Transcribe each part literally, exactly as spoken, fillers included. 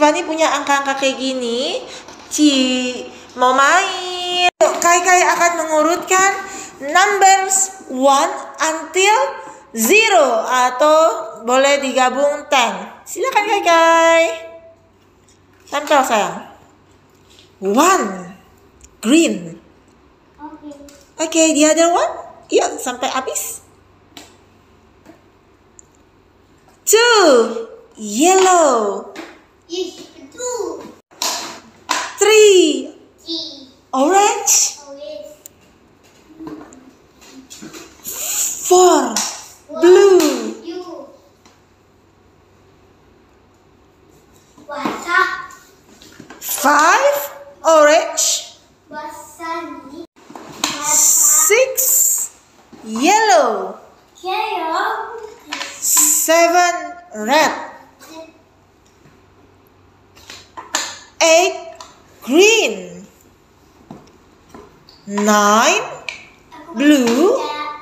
Fani punya angka-angka kayak gini. Ci, mau main? Yuk, Kai-Kai akan mengurutkan numbers one until zero atau boleh digabung ten. Silakan Kai-Kai. Tempel sayang. One, green. Oke. Oke, okay, the other one? Yuk, sampai habis. Two, yellow. Yes, two. Three, Three. orange. Orange. Four, blue. You. Wasa. Five, orange. Wasani. Six, yellow. Yellow. Seven, red. Eight, green. Nine, blue.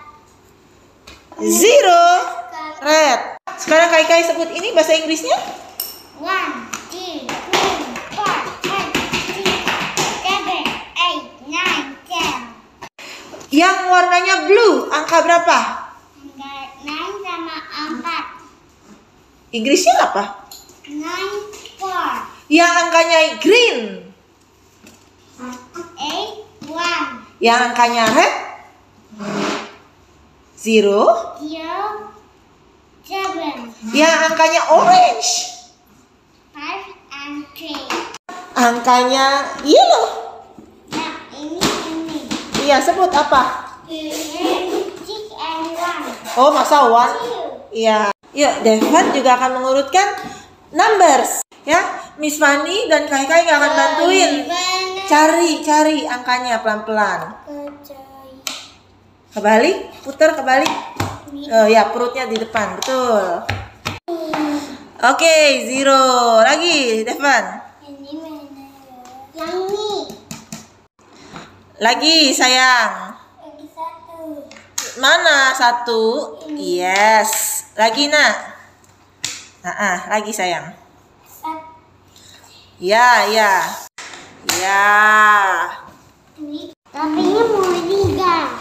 Zero, red. Sekarang Kai-Kai sebut ini bahasa Inggrisnya. One, two, three, four, five, six, seven, eight, nine, ten. Yang warnanya blue, angka berapa? Nine sama empat. Inggrisnya apa? Nine, four. Yang angkanya green. Eight, one. Yang angkanya red. Zero. Zero, seven. Yang angkanya orange. Five and three. Angkanya yellow. Nah, ini ini. Iya, sebut apa? Six and one. Oh, masa one? Two. Iya. Yuk, Devan juga akan mengurutkan numbers. Ya, Miss Fani dan Kai-Kai nggak akan bantuin. Cari, cari angkanya pelan-pelan. Kebalik, putar kebalik. Oh ya, perutnya di depan, betul. Oke, okay, zero. Lagi, Devan. Ini mana? Yang ini. Lagi, sayang. Lagi satu. Mana satu? Yes. Lagi, nak. Nah, ah, lagi sayang. Satu. Ya, ya. Ya. Tapi ini mau tiga.